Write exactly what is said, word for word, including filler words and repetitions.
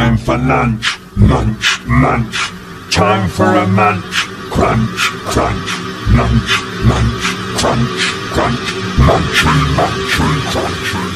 Time for lunch, munch, munch. Time for a munch, crunch, crunch. Munch, munch, crunch, crunch. Munchy, munchy, crunchy.